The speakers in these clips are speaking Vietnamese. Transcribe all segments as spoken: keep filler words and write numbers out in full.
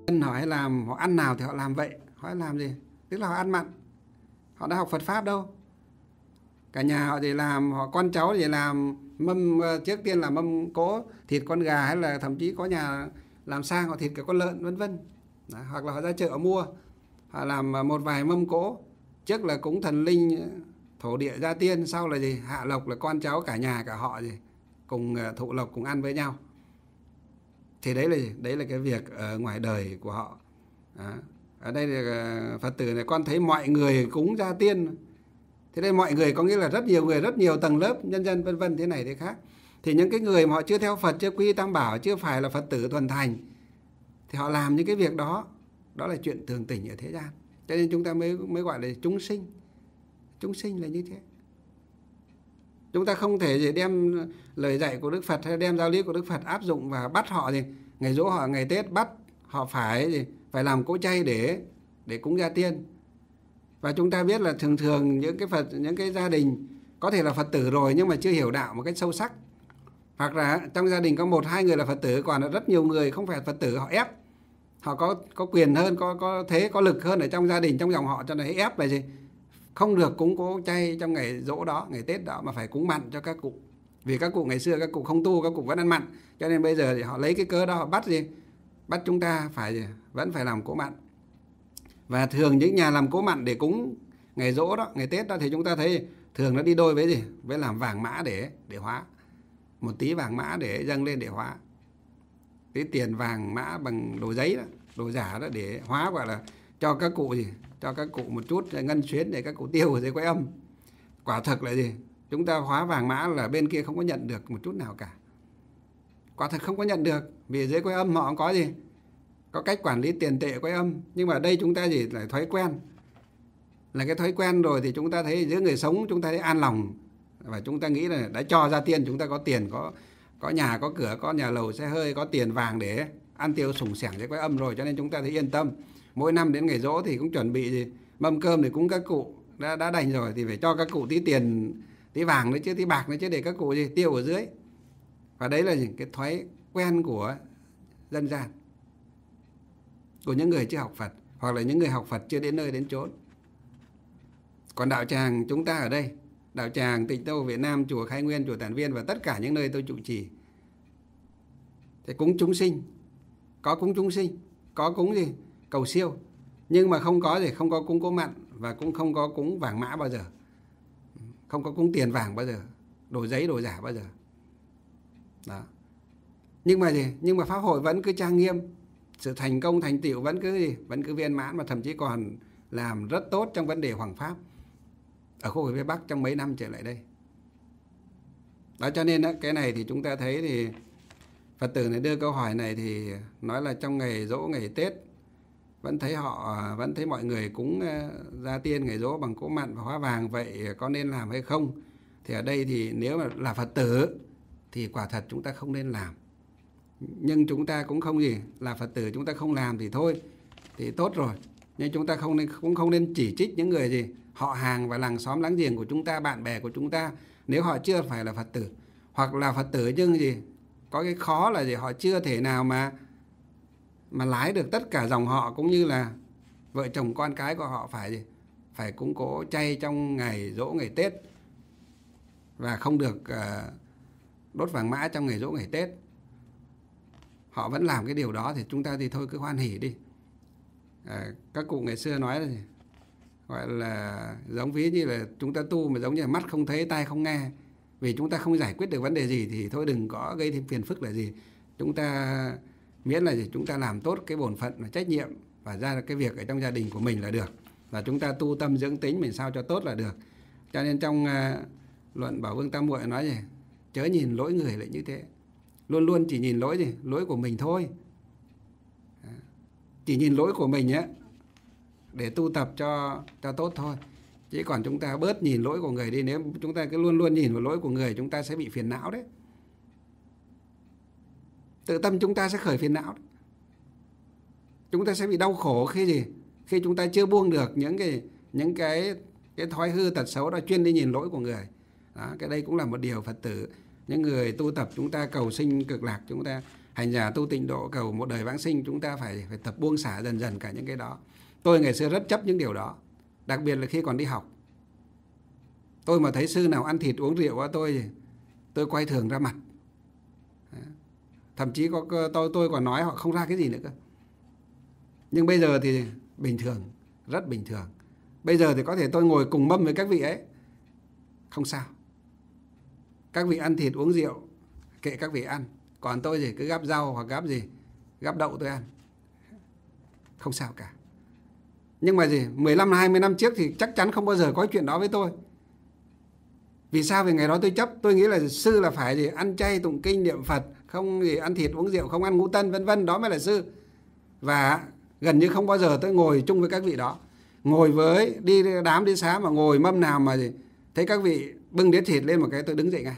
Họ hay làm, họ ăn nào thì họ làm vậy. Họ làm gì? Tức là họ ăn mặn. Họ đã học Phật Pháp đâu. Cả nhà họ thì làm, họ con cháu thì làm mâm, trước tiên là mâm cỗ thịt con gà, hay là thậm chí có nhà làm sang họ thịt cả con lợn vân vân. Hoặc là họ ra chợ mua, họ làm một vài mâm cỗ. Trước là cúng thần linh thổ địa gia tiên, sau là gì? Hạ lộc, là con cháu cả nhà cả họ gì? Cùng thụ lộc, cùng ăn với nhau. Thì đấy là đấy là cái việc ở ngoài đời của họ. Đó. Ở đây là Phật tử này, con thấy mọi người cúng gia tiên. Thế đây mọi người có nghĩa là rất nhiều người, rất nhiều tầng lớp nhân dân vân vân, thế này thế khác. Thì những cái người mà họ chưa theo Phật, chưa quy Tam Bảo, chưa phải là Phật tử thuần thành, thì họ làm những cái việc đó, đó là chuyện thường tình ở thế gian. Cho nên chúng ta mới mới gọi là chúng sinh. Chúng sinh là như thế. Chúng ta không thể đem lời dạy của Đức Phật hay đem giáo lý của Đức Phật áp dụng và bắt họ gì, ngày giỗ họ, ngày Tết bắt họ phải gì, phải làm cỗ chay để để cúng gia tiên. Và chúng ta biết là thường thường những cái Phật, những cái gia đình có thể là Phật tử rồi nhưng mà chưa hiểu đạo một cách sâu sắc. Hoặc là trong gia đình có một hai người là Phật tử, còn là rất nhiều người không phải Phật tử, họ ép. Họ có có quyền hơn, có có thế, có lực hơn ở trong gia đình, trong dòng họ, cho nên ép là gì? Không được cúng cỗ chay trong ngày giỗ đó, ngày Tết đó, mà phải cúng mặn cho các cụ. Vì các cụ ngày xưa các cụ không tu, các cụ vẫn ăn mặn, cho nên bây giờ thì họ lấy cái cớ đó họ bắt gì? Bắt chúng ta phải gì? Vẫn phải làm cỗ mặn. Và thường những nhà làm cỗ mặn để cúng ngày giỗ đó, ngày Tết đó, thì chúng ta thấy thường nó đi đôi với gì? Với làm vàng mã để để hóa. Một tí vàng mã để dâng lên để hóa. Cái tiền vàng mã bằng đồ giấy đó, đồ giả đó để hóa, gọi là cho các cụ gì? Cho các cụ một chút ngân xuyến để các cụ tiêu ở dưới Quái Âm. Quả thực là gì? Chúng ta hóa vàng mã là bên kia không có nhận được một chút nào cả. Quả thực không có nhận được. Vì dưới Quái Âm họ không có gì? Có cách quản lý tiền tệ Quái Âm. Nhưng mà ở đây chúng ta gì? Là thói quen. Là cái thói quen rồi thì chúng ta thấy giữa người sống chúng ta thấy an lòng. Và chúng ta nghĩ là đã cho ra tiền, chúng ta có tiền, có có nhà, có cửa, có nhà lầu, xe hơi, có tiền vàng để ăn tiêu sủng sẻng dưới Quái Âm rồi, cho nên chúng ta thấy yên tâm. Mỗi năm đến ngày giỗ thì cũng chuẩn bị gì? Mâm cơm để cúng các cụ, đã đã đành rồi thì phải cho các cụ tí tiền, tí vàng nữa chứ, tí bạc nữa chứ, để các cụ gì? Tiêu ở dưới. Và đấy là những cái thói quen của dân gian, của những người chưa học Phật, hoặc là những người học Phật chưa đến nơi đến chốn. Còn đạo tràng chúng ta ở đây, đạo tràng Tịnh Tông Việt Nam, chùa Khai Nguyên, chùa Tản Viên và tất cả những nơi tôi trụ trì, thì cúng chúng sinh, có cúng chúng sinh, có cúng gì? Cầu siêu. Nhưng mà không có gì, không có cúng cỗ mặn, và cũng không có cúng vàng mã bao giờ, không có cúng tiền vàng bao giờ, đồ giấy, đồ giả bao giờ. Đó. Nhưng mà gì? Nhưng mà pháp hội vẫn cứ trang nghiêm, sự thành công thành tựu vẫn cứ gì? Vẫn cứ viên mãn, mà thậm chí còn làm rất tốt trong vấn đề hoằng pháp ở khu vực phía Bắc trong mấy năm trở lại đây. Đó, cho nên đó, cái này thì chúng ta thấy thì Phật tử này đưa câu hỏi này thì nói là trong ngày giỗ, ngày Tết vẫn thấy họ vẫn thấy mọi người cúng gia tiên ngày giỗ bằng cỗ mặn và hóa vàng, vậy có nên làm hay không? Thì ở đây thì nếu mà là Phật tử thì quả thật chúng ta không nên làm. Nhưng chúng ta cũng không gì, là Phật tử chúng ta không làm thì thôi, thì tốt rồi. Nhưng chúng ta không nên, cũng không nên chỉ trích những người gì họ hàng và làng xóm láng giềng của chúng ta, bạn bè của chúng ta, nếu họ chưa phải là Phật tử. Hoặc là Phật tử nhưng gì có cái khó là gì, họ chưa thể nào mà mà lái được tất cả dòng họ, cũng như là vợ chồng con cái của họ phải gì, phải cúng cỗ chay trong ngày giỗ, ngày Tết, và không được uh, đốt vàng mã trong ngày giỗ, ngày Tết. Họ vẫn làm cái điều đó thì chúng ta thì thôi cứ hoan hỉ đi. À, các cụ ngày xưa nói là gì? Gọi là giống ví như là chúng ta tu mà giống như là mắt không thấy, tai không nghe. Vì chúng ta không giải quyết được vấn đề gì thì thôi đừng có gây thêm phiền phức là gì. Chúng ta miễn là gì? Chúng ta làm tốt cái bổn phận và trách nhiệm và ra cái việc ở trong gia đình của mình là được. Và chúng ta tu tâm dưỡng tính mình sao cho tốt là được. Cho nên trong uh, luận Bảo Vương Tam Muội nói gì? Chớ nhìn lỗi người lại như thế. Luôn luôn chỉ nhìn lỗi gì? Lỗi của mình thôi. Chỉ nhìn lỗi của mình á để tu tập cho cho tốt thôi. Chứ còn chúng ta bớt nhìn lỗi của người đi. Nếu chúng ta cứ luôn luôn nhìn vào lỗi của người, chúng ta sẽ bị phiền não đấy. Tự tâm chúng ta sẽ khởi phiền não đấy. Chúng ta sẽ bị đau khổ khi gì? Khi chúng ta chưa buông được những cái những cái cái thói hư tật xấu đó, chuyên đi nhìn lỗi của người. Đó, cái đây cũng là một điều Phật tử Những người tu tập chúng ta cầu sinh cực lạc, chúng ta hành giả tu tịnh độ cầu một đời vãng sinh, chúng ta phải phải tập buông xả dần dần cả những cái đó. Tôi ngày xưa rất chấp những điều đó, đặc biệt là khi còn đi học. Tôi mà thấy sư nào ăn thịt uống rượu á, tôi tôi quay thường ra mặt. Thậm chí có tôi tôi còn nói họ không ra cái gì nữa cơ. Nhưng bây giờ thì bình thường, rất bình thường. Bây giờ thì có thể tôi ngồi cùng mâm với các vị ấy, không sao. Các vị ăn thịt uống rượu, kệ các vị ăn. Còn tôi thì cứ gắp rau hoặc gắp gì, gắp đậu tôi ăn, không sao cả. Nhưng mà gì, mười lăm hai mươi năm trước thì chắc chắn không bao giờ có chuyện đó với tôi. Vì sao? Vì ngày đó tôi chấp, tôi nghĩ là sư là phải gì ăn chay tụng kinh niệm Phật, không gì ăn thịt uống rượu, không ăn ngũ tân vân vân, đó mới là sư. Và gần như không bao giờ tôi ngồi chung với các vị đó. Ngồi với đi đám đi xá mà ngồi mâm nào mà gì, thấy các vị bưng đĩa thịt lên một cái tôi đứng dậy ngay.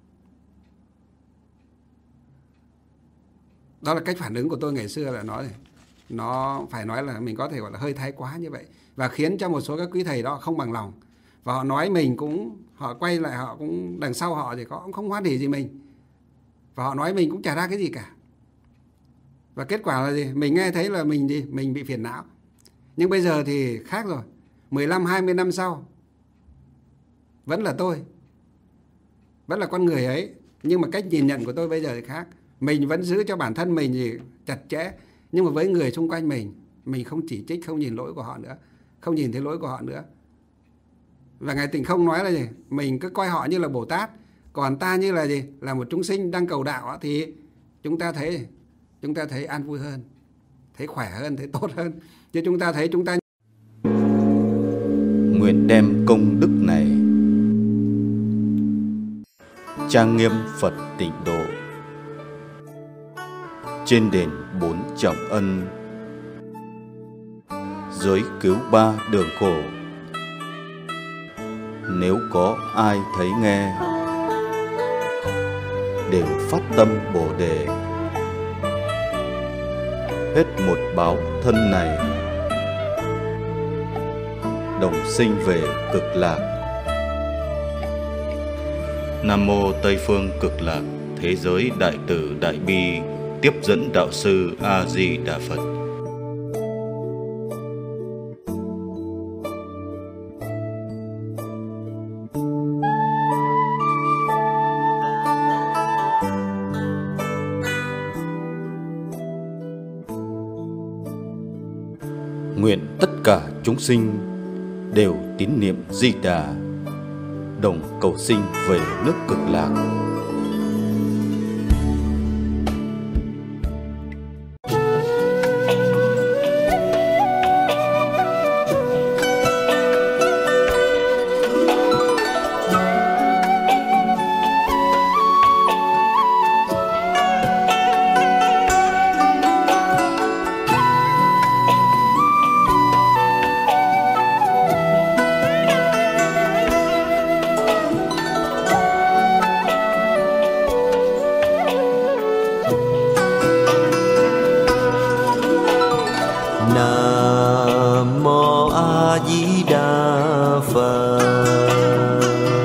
Đó là cách phản ứng của tôi ngày xưa, là nó nó phải nói là mình có thể gọi là hơi thái quá như vậy, và khiến cho một số các quý thầy đó không bằng lòng. Và họ nói mình cũng, họ quay lại họ cũng đằng sau họ thì cũng không hoan hỉ gì mình, và họ nói mình cũng chả ra cái gì cả. Và kết quả là gì? Mình nghe thấy là mình đi, mình bị phiền não. Nhưng bây giờ thì khác rồi. mười lăm hai mươi năm sau vẫn là tôi, vẫn là con người ấy, nhưng mà cách nhìn nhận của tôi bây giờ thì khác. Mình vẫn giữ cho bản thân mình thì chặt chẽ, nhưng mà với người xung quanh mình, mình không chỉ trích, không nhìn lỗi của họ nữa, không nhìn thấy lỗi của họ nữa. Và Ngài Tịnh Không nói là gì? Mình cứ coi họ như là Bồ Tát, còn ta như là gì? Là một chúng sinh đang cầu đạo, thì chúng ta thấy chúng ta thấy an vui hơn, thấy khỏe hơn, thấy tốt hơn. Chứ chúng ta thấy chúng ta nguyện đem công đức này trang nghiêm Phật Tịnh Độ trên đền bốn trọng ân, dưới cứu ba đường khổ. Nếu có ai thấy nghe, đều phát tâm Bồ Đề, hết một báo thân này, đồng sinh về cực lạc. Nam mô Tây phương cực lạc thế giới đại từ đại bi tiếp dẫn đạo sư A Di Đà Phật. Nguyện tất cả chúng sinh đều tín niệm Di Đà, đồng cầu sinh về nước cực lạc. Nam mô A Di Đà Phật.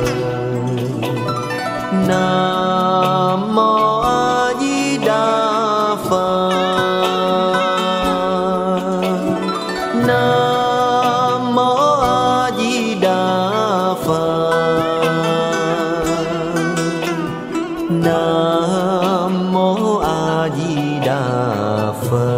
Nam mô A Di Đà Phật. Nam mô A Di Đà Phật. Nam mô A Di Đà Phật.